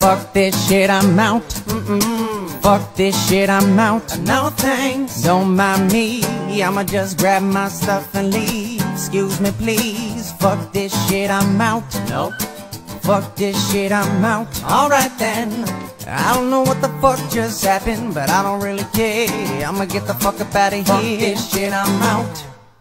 Fuck this shit, I'm out. Fuck this shit, I'm out. No thanks, don't mind me. I'ma just grab my stuff and leave. Excuse me please. Fuck this shit, I'm out. Nope. Fuck this shit, I'm out. Alright then. I don't know what the fuck just happened, but I don't really care. I'ma get the fuck up out of here. Fuck this shit, I'm out.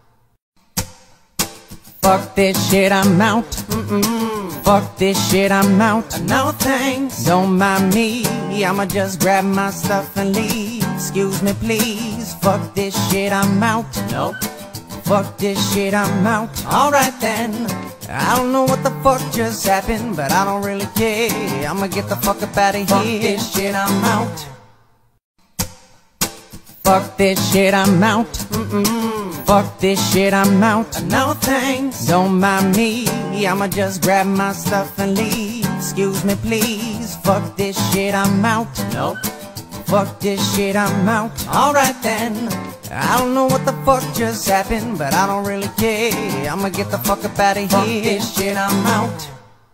Fuck this shit, I'm out. Fuck this shit, I'm out. No thanks, don't mind me. I'ma just grab my stuff and leave. Excuse me please. Fuck this shit, I'm out. Nope. Fuck this shit, I'm out. Alright then. I don't know what the fuck just happened, but I don't really care. I'ma get the fuck up out of here. Fuck this shit, I'm out. Fuck this shit, I'm out. Fuck this shit, I'm out. No thanks, don't mind me. I'ma just grab my stuff and leave. Excuse me please. Fuck this shit, I'm out. Nope. Fuck this shit, I'm out. Alright then. I don't know what the fuck just happened, but I don't really care. I'ma get the fuck up out of here. Fuck this shit, I'm out.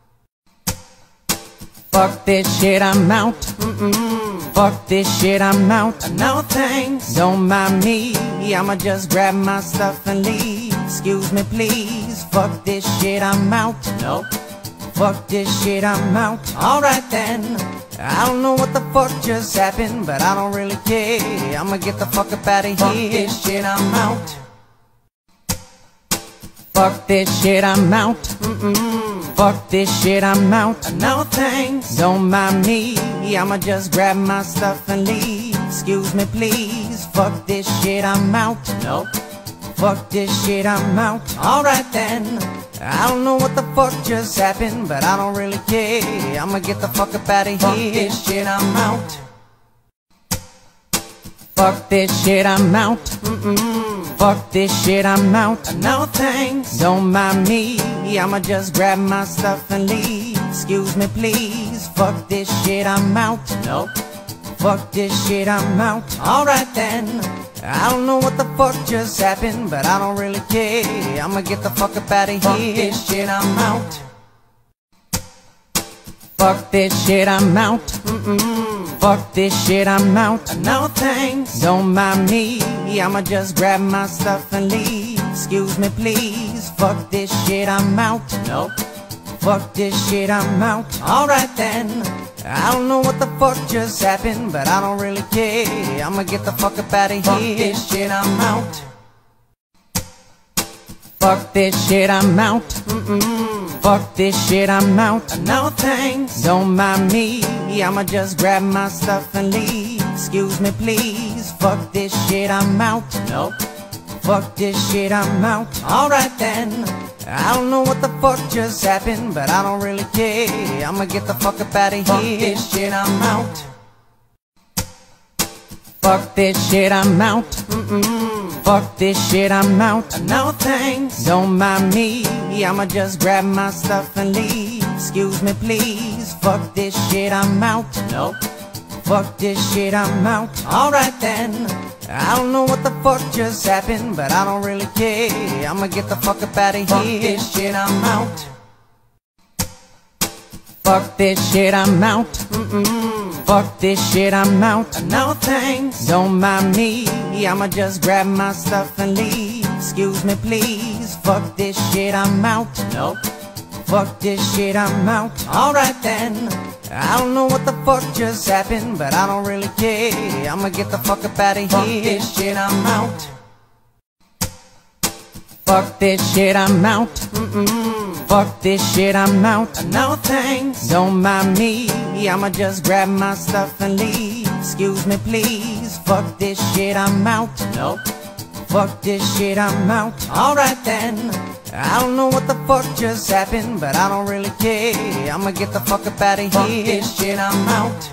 Fuck this shit, I'm out. Fuck this shit, I'm out. No thanks, don't mind me. I'ma just grab my stuff and leave. Excuse me please. Fuck this shit, I'm out. Nope. Fuck this shit, I'm out. Alright then. I don't know what the fuck just happened, but I don't really care. I'ma get the fuck up out of here. Fuck this shit, I'm out. Fuck this shit, I'm out. Fuck this shit, I'm out. No thanks, don't mind me. I'ma just grab my stuff and leave. Excuse me please. Fuck this shit, I'm out. Nope. Fuck this shit, I'm out. Alright then. I don't know what the fuck just happened, but I don't really care. I'ma get the fuck up out of here. Fuck this shit, I'm out. Fuck this shit, I'm out. Fuck this shit, I'm out. No thanks, don't mind me. I'ma just grab my stuff and leave. Excuse me please. Fuck this shit, I'm out. Nope. Fuck this shit, I'm out. Alright then. I don't know what the fuck just happened, but I don't really care. I'ma get the fuck up out of here. Fuck this shit, I'm out. Fuck this shit, I'm out. Fuck this shit, I'm out. No thanks, don't mind me. I'ma just grab my stuff and leave. Excuse me please. Fuck this shit, I'm out. Nope. Fuck this shit, I'm out. Alright then. I don't know what the fuck just happened, but I don't really care. I'ma get the fuck up out of here. Fuck this shit, I'm out. Fuck this shit, I'm out. Fuck this shit, I'm out. No thanks, don't mind me. I'ma just grab my stuff and leave. Excuse me please. Fuck this shit, I'm out. Nope. Fuck this shit, I'm out. Alright then. I don't know what the fuck just happened, but I don't really care. I'ma get the fuck up out of here. Fuck this shit, I'm out. Fuck this shit, I'm out. Fuck this shit, I'm out. No thanks, don't mind me. I'ma just grab my stuff and leave. Excuse me please. Fuck this shit, I'm out. Nope. Fuck this shit, I'm out. Alright then. I don't know what the fuck just happened, but I don't really care. I'ma get the fuck up out of here. Fuck this shit, I'm out. Fuck this shit, I'm out. Fuck this shit, I'm out. No thanks, don't mind me. I'ma just grab my stuff and leave. Excuse me please. Fuck this shit, I'm out. Nope. Fuck this shit, I'm out. Alright then. I don't know what the fuck just happened, but I don't really care. I'ma get the fuck up out of here. Fuck this shit, I'm out. Fuck this shit, I'm out. Fuck this shit, I'm out. No thanks, don't mind me. I'ma just grab my stuff and leave. Excuse me please. Fuck this shit, I'm out. Nope. Fuck this shit, I'm out. Alright then. I don't know what the fuck just happened, but I don't really care. I'ma get the fuck up out of here. Fuck this shit, I'm out.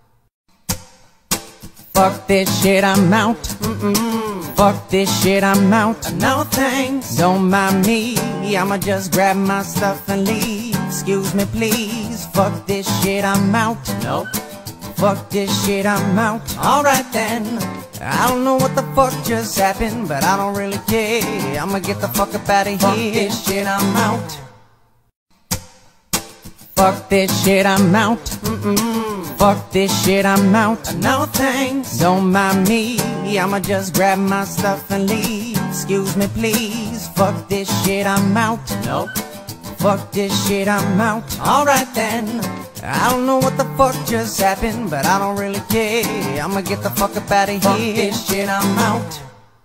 Fuck this shit, I'm out. Fuck this shit, I'm out. No thanks, don't mind me. I'ma just grab my stuff and leave. Excuse me please. Fuck this shit, I'm out. Nope. Fuck this shit, I'm out. Alright then. I don't know what the fuck just happened, but I don't really care. I'ma get the fuck up out of here. Fuck this shit, I'm out. Fuck this shit, I'm out. Fuck this shit, I'm out. No thanks, don't mind me. I'ma just grab my stuff and leave. Excuse me, please. Fuck this shit, I'm out. Nope. Fuck this shit, I'm out. Alright then. I don't know what the fuck just happened, but I don't really care. I'ma get the fuck up out of here. Fuck this shit, I'm out.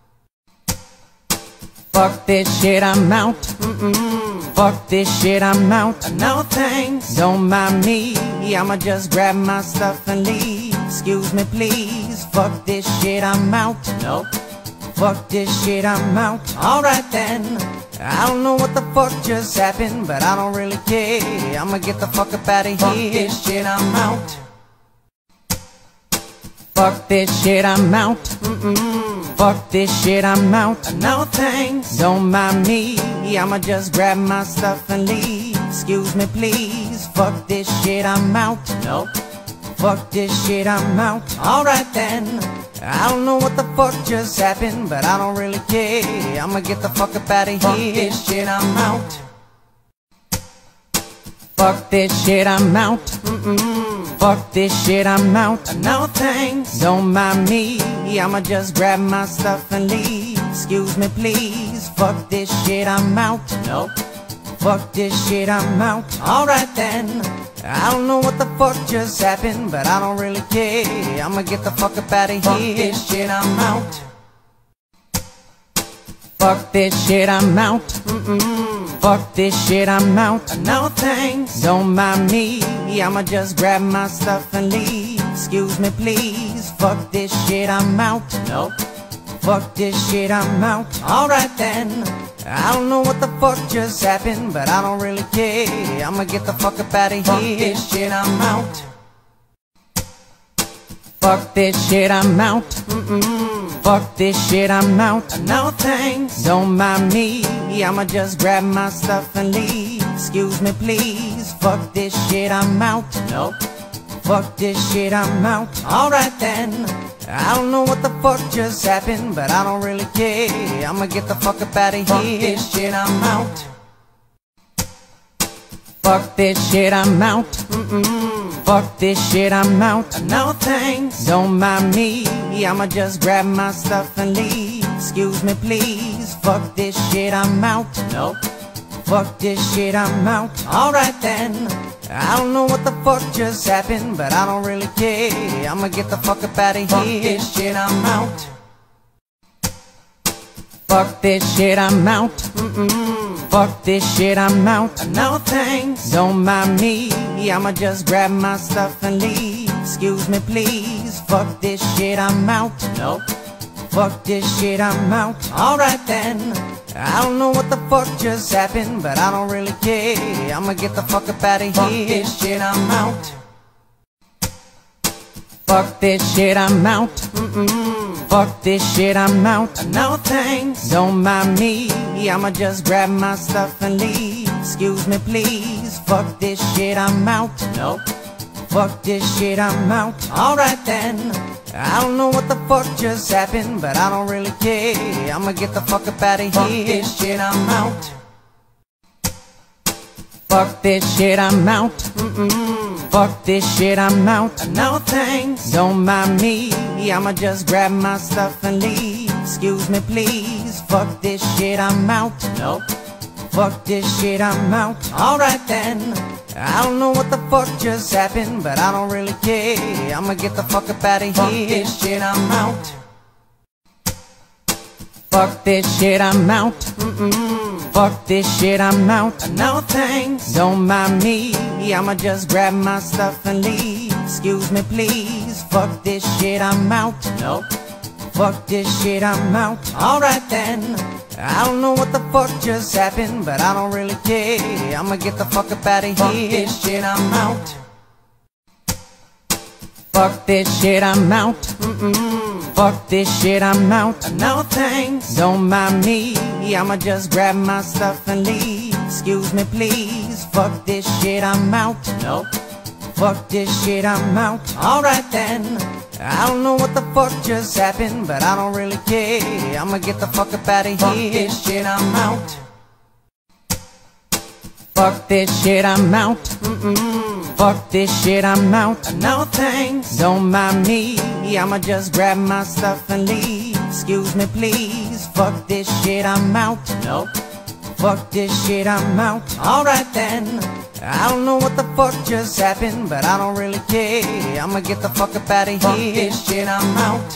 Fuck this shit, I'm out. Fuck this shit, I'm out. No thanks, don't mind me. I'ma just grab my stuff and leave. Excuse me, please. Fuck this shit, I'm out. Nope. Fuck this shit, I'm out. Alright then. I don't know what the fuck just happened, but I don't really care. I'ma get the fuck up out of here. Fuck this shit, I'm out. Fuck this shit, I'm out. Fuck this shit, I'm out. No thanks, don't mind me. I'ma just grab my stuff and leave. Excuse me, please. Fuck this shit, I'm out. Nope. Fuck this shit, I'm out. Alright then. I don't know what the fuck just happened, but I don't really care. I'ma get the fuck up out of here. Fuck this shit, I'm out. Fuck this shit, I'm out. Fuck this shit, I'm out. No thanks, don't mind me. I'ma just grab my stuff and leave. Excuse me, please. Fuck this shit, I'm out. Nope. Fuck this shit, I'm out. Alright then. I don't know what the fuck just happened, but I don't really care. I'ma get the fuck up out of here. Fuck this shit, I'm out. Fuck this shit, I'm out. Fuck this shit, I'm out. No thanks, don't mind me. I'ma just grab my stuff and leave. Excuse me, please. Fuck this shit, I'm out. Nope. Fuck this shit, I'm out. Alright then. I don't know what the fuck just happened, but I don't really care. I'ma get the fuck up out of here. Fuck this shit, I'm out. Fuck this shit, I'm out. Fuck this shit, I'm out. No thanks, don't mind me. I'ma just grab my stuff and leave. Excuse me, please. Fuck this shit, I'm out. Nope. Fuck this shit, I'm out. Alright then. I don't know what the fuck just happened, but I don't really care. I'ma get the fuck up out of here. Fuck this shit, I'm out. Fuck this shit, I'm out. Fuck this shit, I'm out. No thanks, don't mind me. I'ma just grab my stuff and leave. Excuse me, please. Fuck this shit, I'm out. Nope. Fuck this shit, I'm out. Alright then. I don't know what the fuck just happened, but I don't really care. I'ma get the fuck up out of here. Fuck this shit, I'm out. Fuck this shit, I'm out. Fuck this shit, I'm out. No thanks, don't mind me. I'ma just grab my stuff and leave. Excuse me, please. Fuck this shit, I'm out. Nope. Fuck this shit, I'm out. Alright then. I don't know what the fuck just happened, but I don't really care. I'ma get the fuck up out of here. Fuck this shit, I'm out. Fuck this shit, I'm out. Fuck this shit, I'm out. No thanks, don't mind me. I'ma just grab my stuff and leave. Excuse me, please. Fuck this shit, I'm out. Nope. Fuck this shit, I'm out. Alright then. I don't know what the fuck just happened, but I don't really care. I'ma get the fuck up out of here. Fuck this shit, I'm out. Fuck this shit, I'm out. Fuck this shit, I'm out. No thanks, don't mind me. I'ma just grab my stuff and leave. Excuse me, please. Fuck this shit, I'm out. Nope. Fuck this shit, I'm out. Alright then. I don't know what the fuck just happened, but I don't really care. I'ma get the fuck up out of here. Fuck this shit, I'm out. Fuck this shit, I'm out. Fuck this shit, I'm out. No thanks, don't mind me. I'ma just grab my stuff and leave. Excuse me, please. Fuck this shit, I'm out. Nope. Fuck this shit, I'm out. Alright then. I don't know what the fuck just happened, but I don't really care. I'ma get the fuck up out of here. Fuck this shit, I'm out. Fuck this shit, I'm out. Fuck this shit, I'm out. No thanks, don't mind me. I'ma just grab my stuff and leave. Excuse me, please. Fuck this shit, I'm out. Nope. Fuck this shit, I'm out. Alright then. I don't know what the fuck just happened, but I don't really care. I'ma get the fuck up out of here. Fuck this shit, I'm out. Fuck this shit, I'm out. Fuck this shit, I'm out. No thanks, don't mind me. I'ma just grab my stuff and leave. Excuse me please. Fuck this shit, I'm out. Nope. Fuck this shit, I'm out. Alright then. I don't know what the fuck just happened, but I don't really care. I'ma get the fuck up out of here. Fuck this shit, I'm out.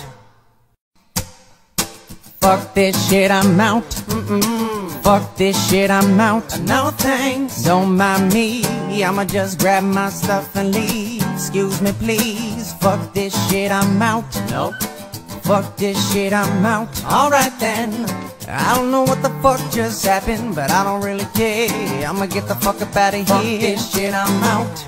Fuck this shit, I'm out. Fuck this shit, I'm out. No thanks, don't mind me. I'ma just grab my stuff and leave. Excuse me please. Fuck this shit, I'm out. Nope. Fuck this shit, I'm out. Alright then. I don't know what the fuck just happened, but I don't really care. I'ma get the fuck up out of here. Fuck this shit, I'm out.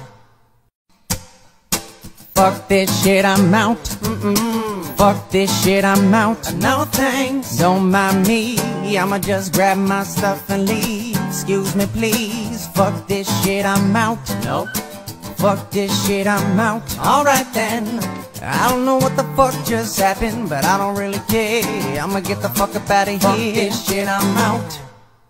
Fuck this shit, I'm out. Fuck this shit, I'm out. No thanks, don't mind me. I'ma just grab my stuff and leave. Excuse me please. Fuck this shit, I'm out. Nope. Fuck this shit, I'm out. Alright then. I don't know what the fuck just happened, but I don't really care. I'ma get the fuck up out of here. Fuck this shit, I'm out.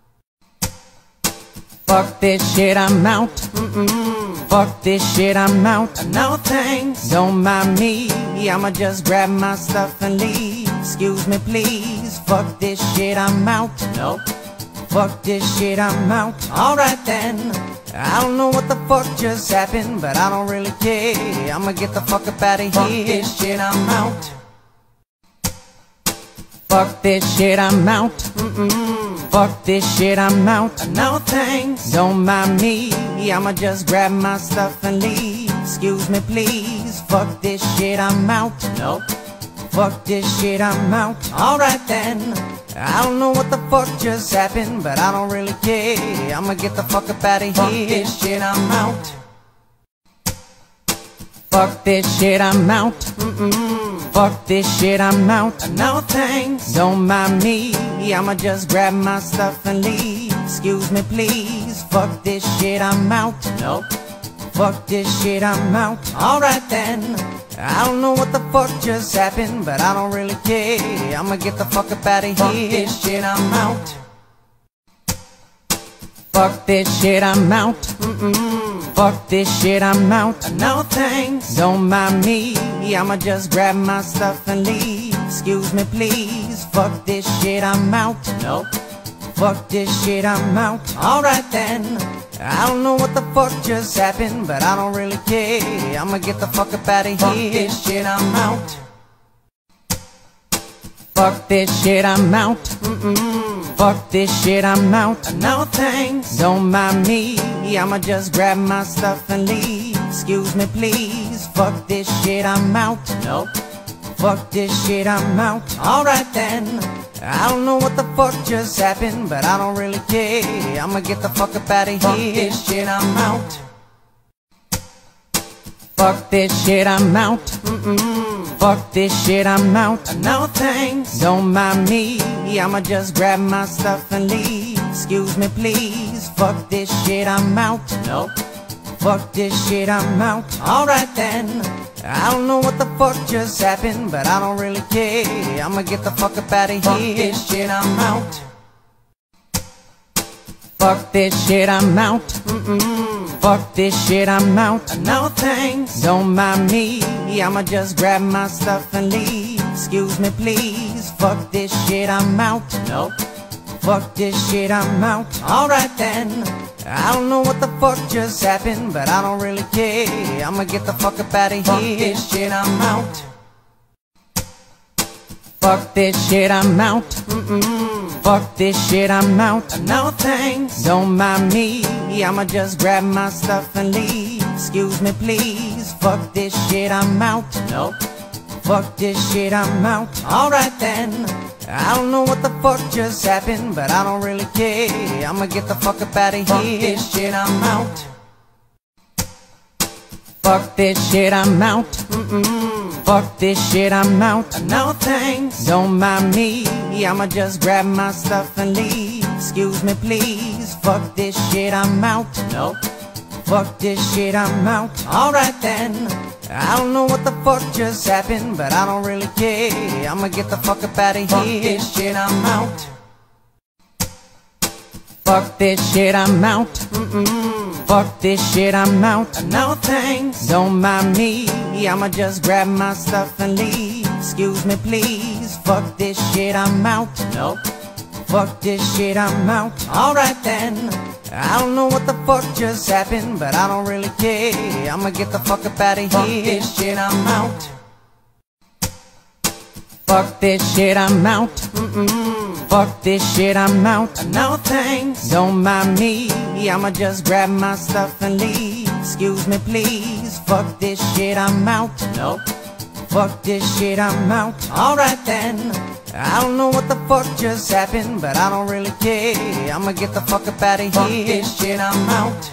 Fuck this shit, I'm out. Fuck this shit, I'm out. No thanks, don't mind me. I'ma just grab my stuff and leave. Excuse me please. Fuck this shit, I'm out. Nope. Fuck this shit, I'm out. Alright then. I don't know what the fuck just happened, but I don't really care. I'ma get the fuck up out of here. Fuck this shit, I'm out. Fuck this shit, I'm out. Fuck this shit, I'm out. No thanks, don't mind me. I'ma just grab my stuff and leave. Excuse me please. Fuck this shit, I'm out. Nope. Fuck this shit, I'm out. Alright then. I don't know what the fuck just happened, but I don't really care. I'ma get the fuck up out of here. Fuck this shit, I'm out. Fuck this shit, I'm out. Fuck this shit, I'm out. No thanks, don't mind me. I'ma just grab my stuff and leave. Excuse me please. Fuck this shit, I'm out. Nope. Fuck this shit, I'm out. Alright then. I don't know what the fuck just happened, but I don't really care. I'ma get the fuck up out of here. Fuck this shit, I'm out. Fuck this shit, I'm out. Fuck this shit, I'm out. No thanks, don't mind me. I'ma just grab my stuff and leave. Excuse me please. Fuck this shit, I'm out. Nope. Fuck this shit, I'm out. Alright then. I don't know what the fuck just happened, but I don't really care. I'ma get the fuck up out of here. Fuck this shit, I'm out. Fuck this shit, I'm out. Fuck this shit, I'm out. No thanks, don't mind me. I'ma just grab my stuff and leave. Excuse me please. Fuck this shit, I'm out. Nope. Fuck this shit, I'm out. Alright then. I don't know what the fuck just happened, but I don't really care. I'ma get the fuck up out of here. Fuck this shit, I'm out. Fuck this shit, I'm out. Fuck this shit, I'm out. No thanks, don't mind me. I'ma just grab my stuff and leave. Excuse me please. Fuck this shit, I'm out. Nope. Fuck this shit, I'm out. Alright then. I don't know what the fuck just happened, but I don't really care. I'ma get the fuck up out of here. Fuck this shit, I'm out. Fuck this shit, I'm out. Fuck this shit, I'm out. No thanks, don't mind me. I'ma just grab my stuff and leave. Excuse me please. Fuck this shit, I'm out. Nope. Fuck this shit, I'm out. Alright then. I don't know what the fuck just happened, but I don't really care. I'ma get the fuck up out of here. Fuck this shit, I'm out. Fuck this shit, I'm out. Fuck this shit, I'm out. No thanks, don't mind me. I'ma just grab my stuff and leave. Excuse me please. Fuck this shit, I'm out. Nope. Fuck this shit, I'm out. Alright then. I don't know what the fuck just happened, but I don't really care. I'ma get the fuck up out of here. Fuck this shit, I'm out. Fuck this shit, I'm out. Fuck this shit, I'm out. No thanks, don't mind me. I'ma just grab my stuff and leave. Excuse me please. Fuck this shit, I'm out. Nope. Fuck this shit, I'm out. Alright then. I don't know what the fuck just happened, but I don't really care. I'ma get the fuck up out of here. Fuck this shit, I'm out. Fuck this shit, I'm out. Fuck this shit, I'm out. No thanks, don't mind me. I'ma just grab my stuff and leave. Excuse me please. Fuck this shit, I'm out. Nope. Fuck this shit, I'm out. Alright then. I don't know what the fuck just happened, but I don't really care. I'ma get the fuck up out of here. Fuck this shit, I'm out. Fuck this shit, I'm out. Fuck this shit, I'm out. No thanks, don't mind me. I'ma just grab my stuff and leave. Excuse me please. Fuck this shit, I'm out. Nope. Fuck this shit, I'm out. Alright then. I don't know what the fuck just happened, but I don't really care. I'ma get the fuck up out of here. Fuck this shit, I'm out.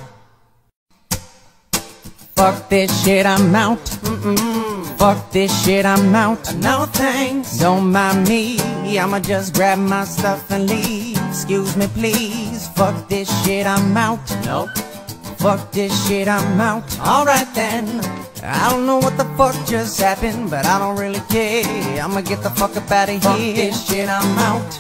Fuck this shit, I'm out. Fuck this shit, I'm out. No thanks, don't mind me. I'ma just grab my stuff and leave. Excuse me please. Fuck this shit, I'm out. Nope. Fuck this shit, I'm out. Alright then. I don't know what the fuck just happened, but I don't really care. I'ma get the fuck up out of here. Fuck this shit, I'm out.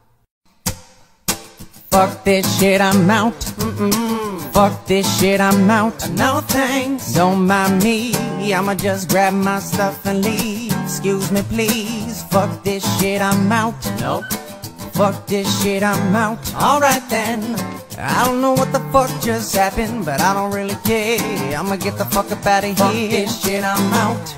Fuck this shit, I'm out. Fuck this shit, I'm out. No thanks, don't mind me. I'ma just grab my stuff and leave. Excuse me please. Fuck this shit, I'm out. Nope. Fuck this shit, I'm out. Alright then. I don't know what the fuck just happened, but I don't really care. I'ma get the fuck up out of here. Fuck this shit, I'm out.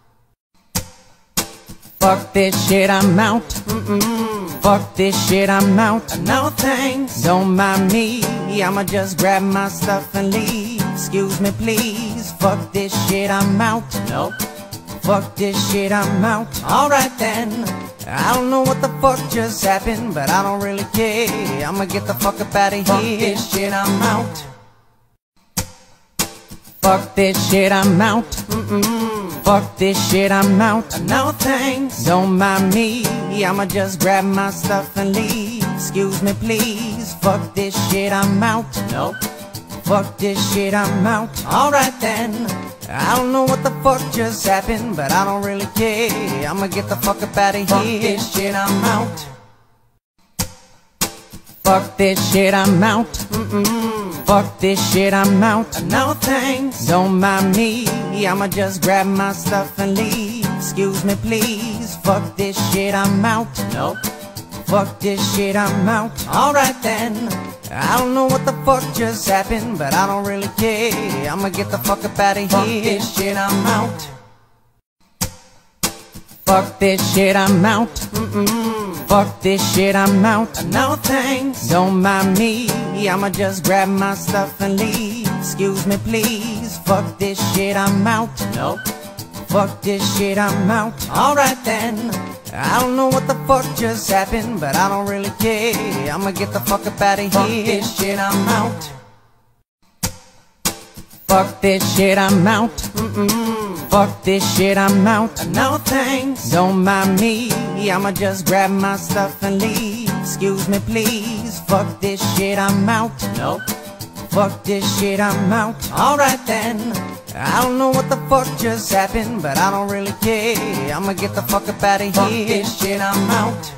Fuck this shit, I'm out. Fuck this shit, I'm out. No thanks, don't mind me. I'ma just grab my stuff and leave. Excuse me please. Fuck this shit, I'm out. Nope. Fuck this shit, I'm out. Alright then. I don't know what the fuck just happened, but I don't really care. I'ma get the fuck up out of here. Fuck this shit, I'm out. Fuck this shit, I'm out. Fuck this shit, I'm out. No thanks, don't mind me. I'ma just grab my stuff and leave. Excuse me please. Fuck this shit, I'm out. Nope. Fuck this shit, I'm out. Alright then. I don't know what the fuck just happened, but I don't really care. I'ma get the fuck up out of here. Fuck this shit, I'm out. Fuck this shit, I'm out. Fuck this shit, I'm out. No thanks, don't mind me. I'ma just grab my stuff and leave. Excuse me please. Fuck this shit, I'm out. Nope. Fuck this shit, I'm out. Alright then. I don't know what the fuck just happened, but I don't really care. I'ma get the fuck up out of here. Fuck this shit, I'm out. Fuck this shit, I'm out. Fuck this shit, I'm out. No thanks, don't mind me. I'ma just grab my stuff and leave. Excuse me please. Fuck this shit, I'm out. Nope. Fuck this shit, I'm out. Alright then. I don't know what the fuck just happened, but I don't really care. I'ma get the fuck up out of here. Fuck this shit, I'm out. Fuck this shit, I'm out. Fuck this shit, I'm out. No thanks, don't mind me. I'ma just grab my stuff and leave. Excuse me please. Fuck this shit, I'm out. Nope. Fuck this shit, I'm out. Alright then. I don't know what the fuck just happened, but I don't really care. I'ma get the fuck up out of here. Fuck this shit, I'm out.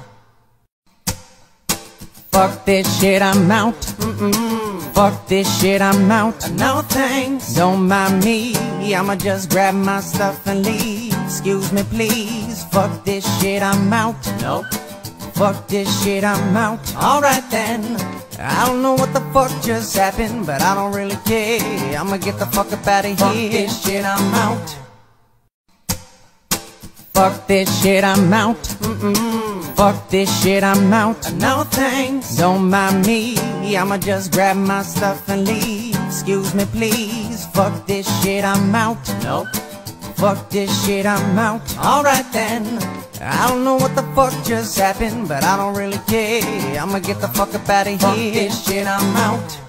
Fuck this shit, I'm out. Fuck this shit, I'm out. No thanks, don't mind me. I'ma just grab my stuff and leave. Excuse me please. Fuck this shit, I'm out. Nope. Fuck this shit, I'm out. Alright then. I don't know what the fuck just happened, but I don't really care. I'ma get the fuck up out of here. Fuck this shit, I'm out. Fuck this shit, I'm out. Fuck this shit, I'm out. No thanks, don't mind me. I'ma just grab my stuff and leave. Excuse me please. Fuck this shit, I'm out. Nope. Fuck this shit, I'm out. Alright then. I don't know what the fuck just happened, but I don't really care. I'ma get the fuck up out of here. Fuck this shit, I'm out.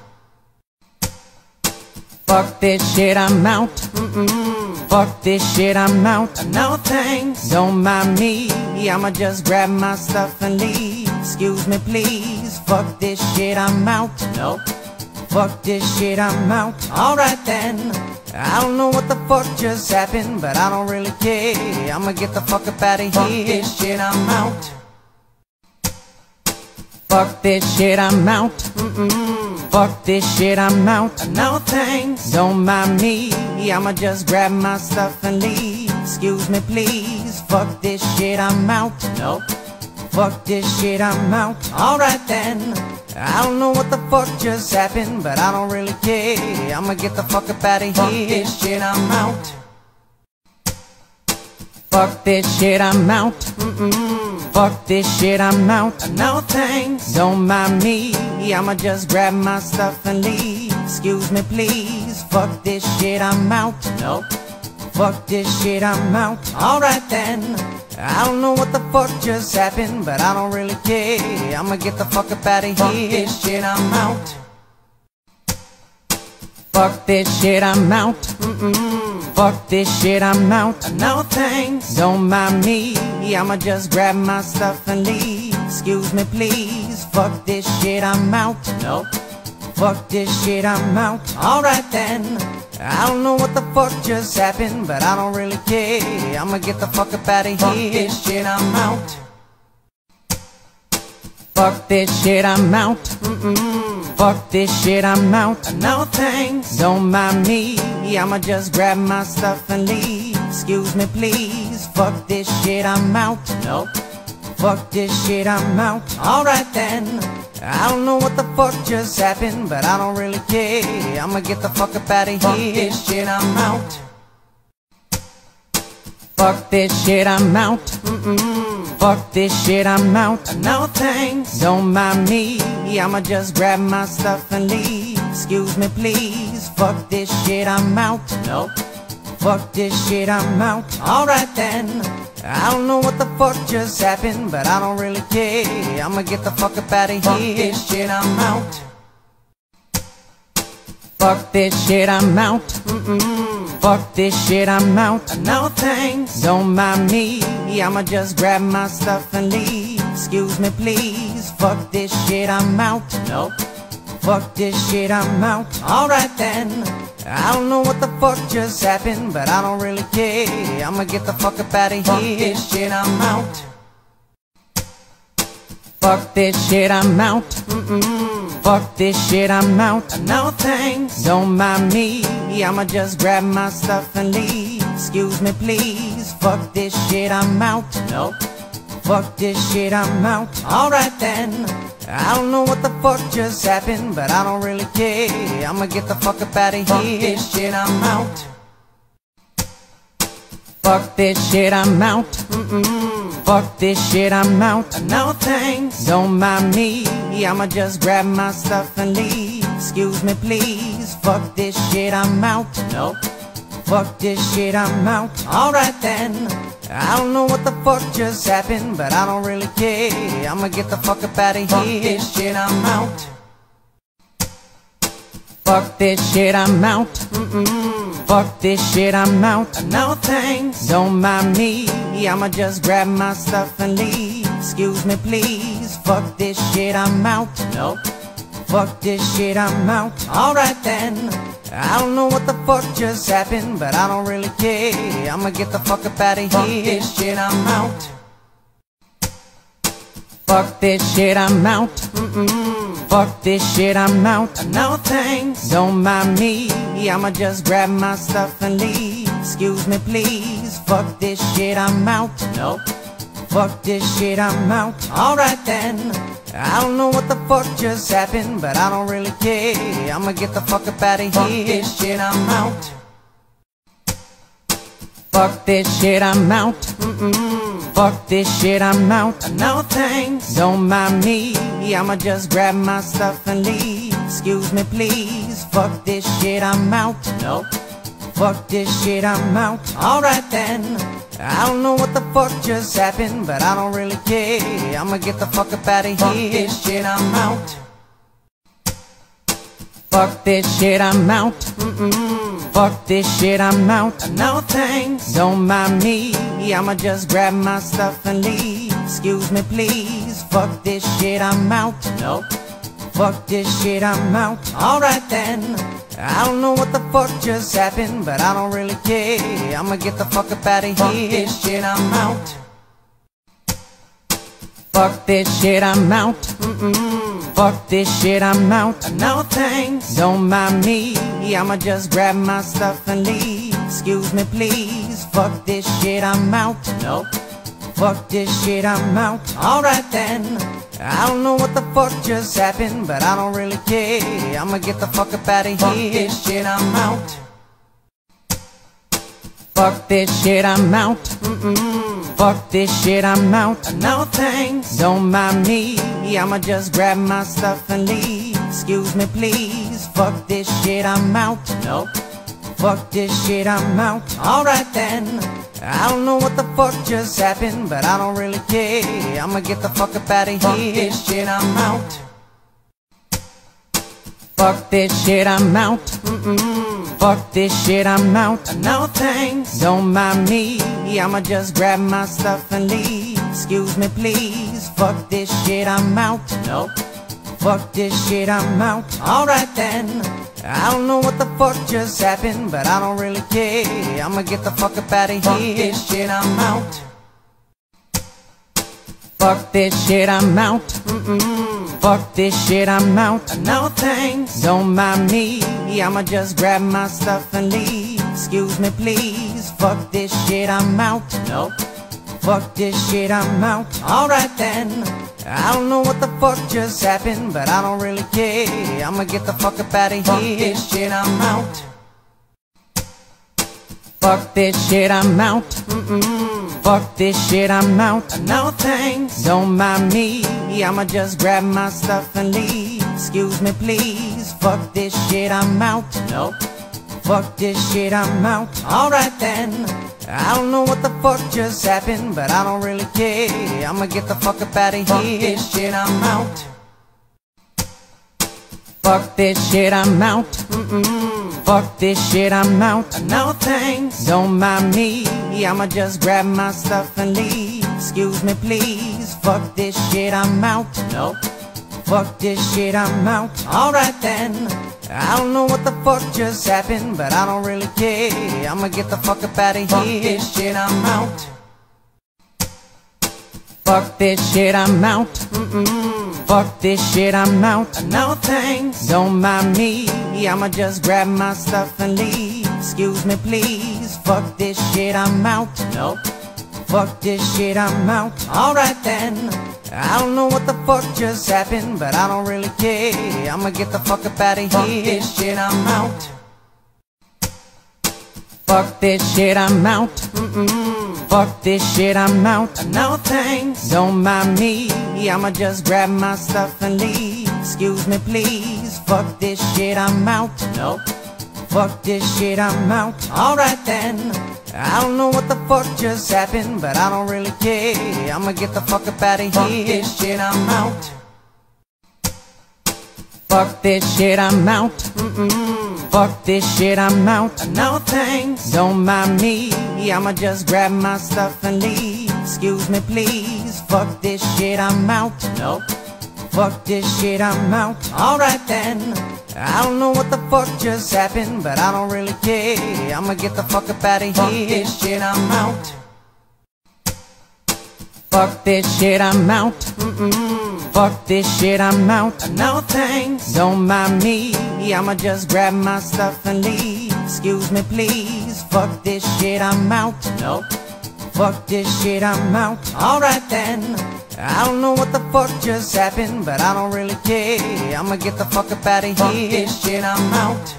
Fuck this shit, I'm out. Fuck this shit, I'm out. No thanks, don't mind me. I'ma just grab my stuff and leave. Excuse me please. Fuck this shit, I'm out. Nope. Fuck this shit, I'm out. Alright then. I don't know what the fuck just happened, but I don't really care. I'ma get the fuck up out of here. Fuck this shit, I'm out. Fuck this shit, I'm out. Fuck this shit, I'm out. No thanks, don't mind me. I'ma just grab my stuff and leave. Excuse me please. Fuck this shit, I'm out. Nope. Fuck this shit, I'm out. Alright then. I don't know what the fuck just happened, but I don't really care. I'ma get the fuck up out of here. Fuck this shit, I'm out. Fuck this shit, I'm out. Fuck this shit, I'm out. No thanks, don't mind me. I'ma just grab my stuff and leave. Excuse me please. Fuck this shit, I'm out. Nope. Fuck this shit, I'm out. Alright then. I don't know what the fuck just happened, but I don't really care. I'ma get the fuck up out of here. Fuck this shit, I'm out. Fuck this shit, I'm out. Fuck this shit, I'm out. No thanks, don't mind me. I'ma just grab my stuff and leave. Excuse me please. Fuck this shit, I'm out. Nope. Fuck this shit, I'm out. Alright then. I don't know what the fuck just happened, but I don't really care. I'ma get the fuck up out of here. Fuck this shit, I'm out. Fuck this shit, I'm out. Fuck this shit, I'm out. No thanks, don't mind me. I'ma just grab my stuff and leave. Excuse me please. Fuck this shit, I'm out. Nope. Fuck this shit, I'm out. Alright then. I don't know what the fuck just happened, but I don't really care. I'ma get the fuck up out of here. Fuck this shit, I'm out. Fuck this shit, I'm out. Fuck this shit, I'm out. No thanks, don't mind me. I'ma just grab my stuff and leave. Excuse me please. Fuck this shit, I'm out. Nope. Fuck this shit, I'm out. Alright then. I don't know what the fuck just happened, but I don't really care. I'ma get the fuck up out of here. Fuck this shit, I'm out. Fuck this shit, I'm out. Fuck this shit, I'm out. No thanks, don't mind me. I'ma just grab my stuff and leave. Excuse me please. Fuck this shit, I'm out. Nope. Fuck this shit, I'm out. Alright then. I don't know what the fuck just happened, but I don't really care. I'ma get the fuck up out of here. Fuck this shit, I'm out. Fuck this shit, I'm out. Fuck this shit, I'm out. No thanks, don't mind me. I'ma just grab my stuff and leave. Excuse me please. Fuck this shit, I'm out. Nope. Fuck this shit, I'm out. Alright then. I don't know what the fuck just happened, but I don't really care. I'ma get the fuck up out of here. Fuck this shit, I'm out. Fuck this shit, I'm out. Fuck this shit, I'm out. No thanks, don't mind me. I'ma just grab my stuff and leave. Excuse me please. Fuck this shit, I'm out. Nope. Fuck this shit, I'm out. Alright then. I don't know what the fuck just happened, but I don't really care. I'ma get the fuck up out of here. Fuck this shit, I'm out. Fuck this shit, I'm out. Fuck this shit, I'm out. No thanks, don't mind me. I'ma just grab my stuff and leave. Excuse me please. Fuck this shit, I'm out. Nope. Fuck this shit, I'm out. Alright then. I don't know what the fuck just happened, but I don't really care. I'ma get the fuck up out of here. Fuck this shit, I'm out. Fuck this shit, I'm out. Fuck this shit, I'm out. No thanks, don't mind me. I'ma just grab my stuff and leave. Excuse me please. Fuck this shit, I'm out. Nope. Fuck this shit, I'm out. Alright then. I don't know what the fuck just happened, but I don't really care. I'ma get the fuck up out of here. Fuck this shit, I'm out. Fuck this shit, I'm out. Fuck this shit, I'm out. No thanks, don't mind me. I'ma just grab my stuff and leave. Excuse me please. Fuck this shit, I'm out. Nope. Fuck this shit, I'm out. Alright then. I don't know what the fuck just happened, but I don't really care. I'ma get the fuck up out of here. Fuck this shit, I'm out. Fuck this shit, I'm out. Fuck this shit, I'm out. No thanks, don't mind me. I'ma just grab my stuff and leave. Excuse me please. Fuck this shit, I'm out. Nope. Fuck this shit, I'm out. Alright then. I don't know what the fuck just happened, but I don't really care. I'ma get the fuck up out of here. Fuck this shit, I'm out. Fuck this shit, I'm out. Fuck this shit, I'm out. No thanks, don't mind me. I'ma just grab my stuff and leave. Excuse me please. Fuck this shit, I'm out. Nope. Fuck this shit, I'm out. Alright then. I don't know what the fuck just happened, but I don't really care. I'ma get the fuck up out of here. Fuck this shit, I'm out. Fuck this shit, I'm out. Fuck this shit, I'm out. No thanks, don't mind me. I'ma just grab my stuff and leave. Excuse me please. Fuck this shit, I'm out. Nope. Fuck this shit, I'm out. Alright then. I don't know what the fuck just happened, but I don't really care. I'ma get the fuck up out of here. Fuck this shit, I'm out. Fuck this shit, I'm out. Fuck this shit, I'm out. No thanks, don't mind me. I'ma just grab my stuff and leave. Excuse me please. Fuck this shit, I'm out. Nope. Fuck this shit, I'm out. Alright then. I don't know what the fuck just happened, but I don't really care. I'ma get the fuck up out of here. Fuck this shit, I'm out. Fuck this shit, I'm out. Fuck this shit, I'm out. No thanks, don't mind me. I'ma just grab my stuff and leave. Excuse me please. Fuck this shit, I'm out. Nope. Fuck this shit, I'm out. Alright then. I don't know what the fuck just happened, but I don't really care. I'ma get the fuck up out of here. Fuck this shit, I'm out. Fuck this shit, I'm out. Fuck this shit, I'm out. No thanks, don't mind me. I'ma just grab my stuff and leave. Excuse me please. Fuck this shit, I'm out. Nope. Fuck this shit, I'm out. Alright then. I don't know what the fuck just happened, but I don't really care. I'ma get the fuck up out of here. Fuck this shit, I'm out. Fuck this shit, I'm out. Fuck this shit, I'm out. No thanks, don't mind me. I'ma just grab my stuff and leave. Excuse me please. Fuck this shit, I'm out. Nope. Fuck this shit, I'm out. Alright then. I don't know what the fuck just happened, but I don't really care. I'ma get the fuck up out of here. Fuck this shit, I'm out. Fuck this shit, I'm out. Fuck this shit, I'm out. No thanks, don't mind me. I'ma just grab my stuff and leave. Excuse me please. Fuck this shit, I'm out. Nope. Fuck this shit, I'm out. Alright then. I don't know what the fuck just happened, but I don't really care. I'ma get the fuck up out of here. Fuck this shit, I'm out. Fuck this shit, I'm out. Fuck this shit, I'm out. No thanks, don't mind me. I'ma just grab my stuff and leave. Excuse me please. Fuck this shit, I'm out. Nope. Fuck this shit, I'm out. Alright then. I don't know what the fuck just happened, but I don't really care. I'ma get the fuck up out of here. Fuck this shit, I'm out. Fuck this shit, I'm out. Fuck this shit, I'm out. No thanks, don't mind me. I'ma just grab my stuff and leave. Excuse me please. Fuck this shit, I'm out. Nope. Fuck this shit, I'm out. Alright then. I don't know what the fuck just happened, but I don't really care. I'ma get the fuck up out of here. Fuck this shit, I'm out. Fuck this shit, I'm out. Fuck this shit, I'm out. No thanks, don't mind me. I'ma just grab my stuff and leave. Excuse me please. Fuck this shit, I'm out. Nope. Fuck this shit, I'm out. Alright then. I don't know what the fuck just happened, but I don't really care. I'ma get the fuck up out of here. Fuck this shit, I'm out.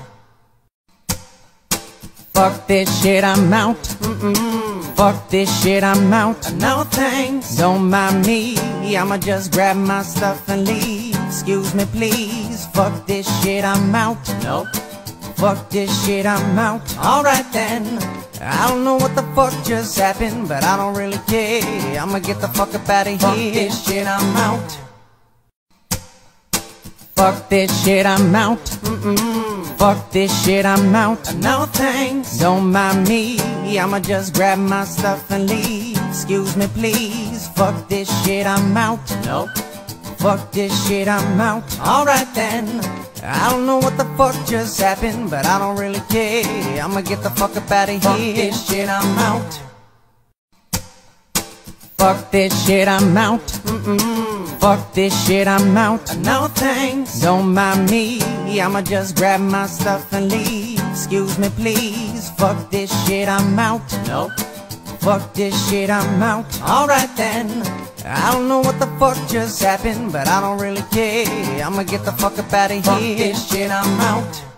Fuck this shit, I'm out. Fuck this shit, I'm out. No thanks, don't mind me. I'ma just grab my stuff and leave. Excuse me please. Fuck this shit, I'm out. Nope. Fuck this shit, I'm out. Alright then. I don't know what the fuck just happened, but I don't really care. I'ma get the fuck up out of here. Fuck this shit, I'm out. Fuck this shit, I'm out. Fuck this shit, I'm out. No thanks, don't mind me. I'ma just grab my stuff and leave. Excuse me please. Fuck this shit, I'm out. Nope. Fuck this shit, I'm out. Alright then. I don't know what the fuck just happened, but I don't really care. I'ma get the fuck up out of here. Fuck this shit, I'm out. Fuck this shit, I'm out. Fuck this shit, I'm out. No thanks, don't mind me. I'ma just grab my stuff and leave. Excuse me please. Fuck this shit, I'm out. Nope. Fuck this shit, I'm out. Alright then. I don't know what the fuck just happened, but I don't really care. I'ma get the fuck up out of here. Fuck this shit, I'm out.